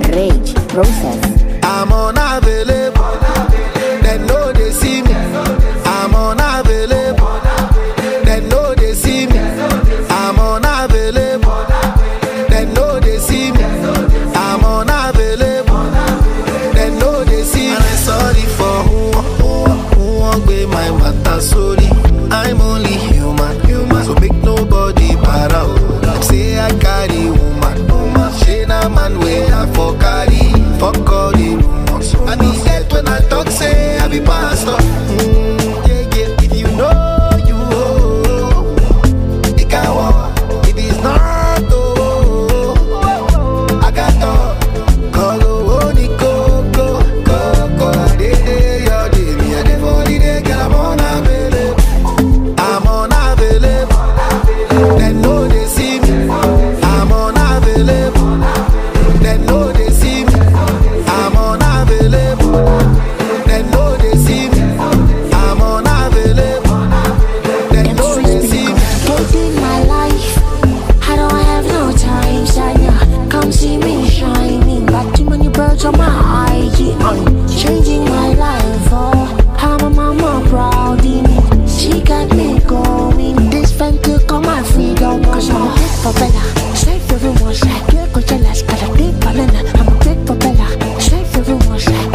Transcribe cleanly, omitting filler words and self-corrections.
Rage, process. I'm unavailable. They know they see me. I'm unavailable. They know they see me. I'm unavailable. They know they see me. I'm unavailable. They know they see me. And I'm sorry for who won't be my matter. Sorry, I'm only human. So make nobody para. Them say I carry woman. She na man way I for carry. Fuck all the rumors. I be dead when I talk, say I be pastor. Yeah. If you know, you know. It can walk. If it's not, oh, I got to call only go. They, your day, me a day for the day, girl, I'm unavailable. I'm unavailable. They know they see me. I'm unavailable. They know they see me. I'm unavailable. They know they see me. I'm unavailable. They know they see me. Getting my life, I don't have no time, Sanya. Come see me shining, got too many birds on my IG. I'm changing my life, oh, I'm a mama proud in it. She got me going, this fan took all my freedom. Cause I'm a big for Bella, straight for everyone, like you're good jealous, got a big banana. I'm a big for Bella, straight for everyone, like